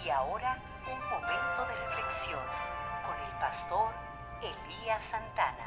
Y ahora, un momento de reflexión con el pastor Elías Santana.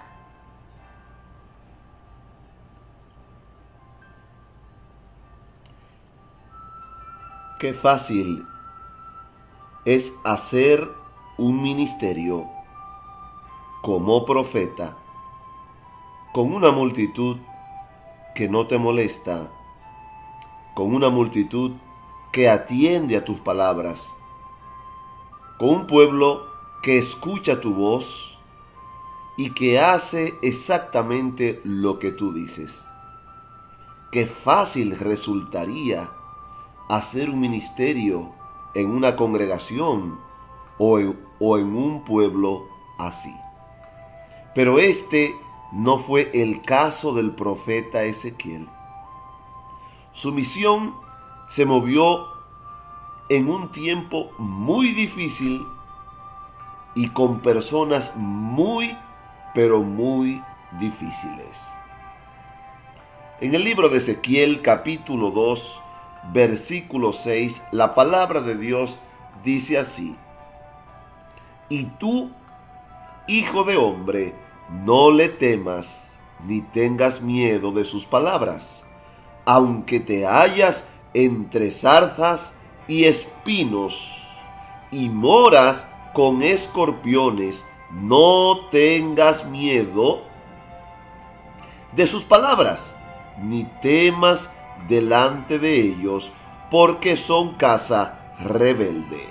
Qué fácil es hacer un ministerio como profeta con una multitud que no te molesta, con una multitud que atiende a tus palabras, con un pueblo que escucha tu voz y que hace exactamente lo que tú dices. Qué fácil resultaría hacer un ministerio en una congregación o en un pueblo así. Pero este no fue el caso del profeta Ezequiel. Su misión se movió en un tiempo muy difícil y con personas muy, pero muy difíciles. En el libro de Ezequiel, capítulo 2, versículo 6, la palabra de Dios dice así: Y tú, hijo de hombre, no le temas ni tengas miedo de sus palabras, aunque te hallas entre zarzas y espinos y moras con escorpiones, no tengas miedo de sus palabras, ni temas delante de ellos, porque son casa rebelde.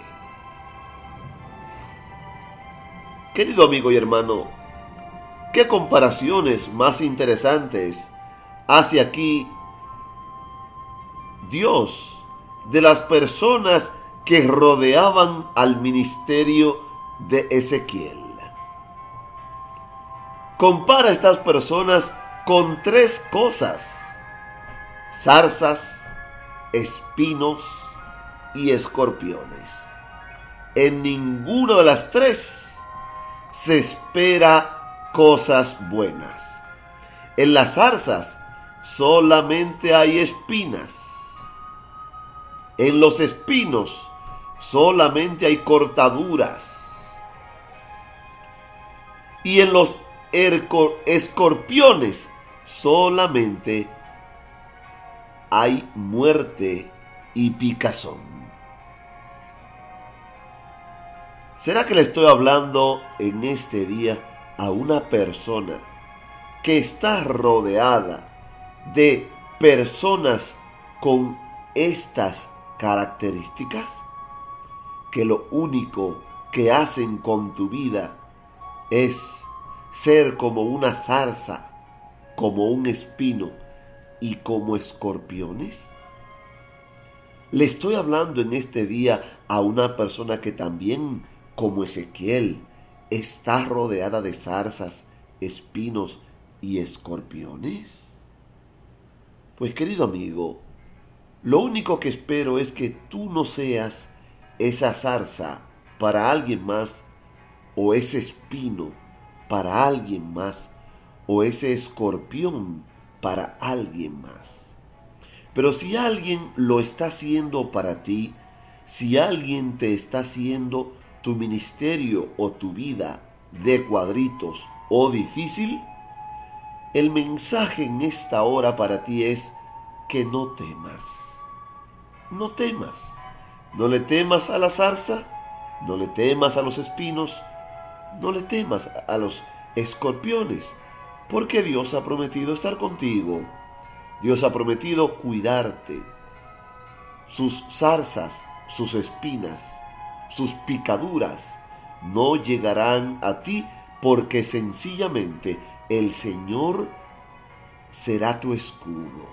Querido amigo y hermano, ¿qué comparaciones más interesantes hace aquí Dios de las personas que rodeaban al ministerio de Ezequiel? Compara a estas personas con tres cosas: zarzas, espinos y escorpiones. En ninguna de las tres se espera cosas buenas. En las zarzas solamente hay espinas. En los espinos solamente hay cortaduras. Y en los escorpiones solamente hay muerte y picazón. ¿Será que le estoy hablando en este día a una persona que está rodeada de personas con estas características? Que lo único que hacen con tu vida es ser como una zarza, como un espino y como escorpiones. Le estoy hablando en este día a una persona que también, como Ezequiel, está rodeada de zarzas, espinos y escorpiones. Pues querido amigo, lo único que espero es que tú no seas esa zarza para alguien más, o ese espino para alguien más, o ese escorpión para alguien más. Pero si alguien lo está haciendo para ti, si alguien te está haciendo tu ministerio o tu vida de cuadritos o difícil, el mensaje en esta hora para ti es que no temas. No temas. No le temas a la zarza, no le temas a los espinos, no le temas a los escorpiones, porque Dios ha prometido estar contigo. Dios ha prometido cuidarte. Sus zarzas, sus espinas, sus picaduras no llegarán a ti, porque sencillamente el Señor será tu escudo.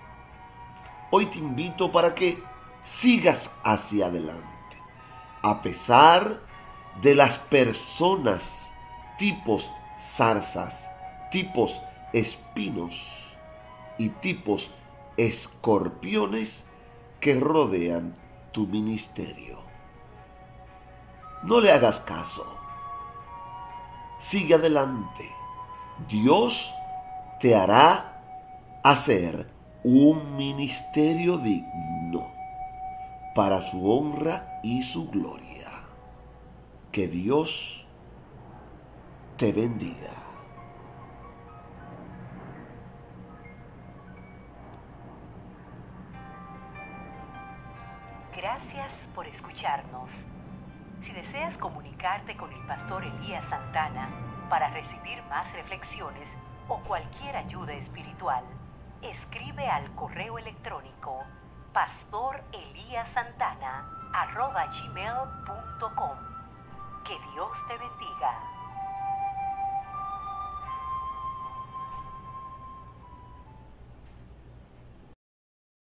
Hoy te invito para que sigas hacia adelante, a pesar de las personas, tipos zarzas, tipos espinos y tipos escorpiones que rodean tu ministerio. No le hagas caso. Sigue adelante. Dios te hará hacer un ministerio digno. para su honra y su gloria. Que Dios te bendiga. Gracias por escucharnos. Si deseas comunicarte con el pastor Elías Santana para recibir más reflexiones o cualquier ayuda espiritual, escribe al correo electrónico pastoreliasantana@gmail.com. Que Dios te bendiga.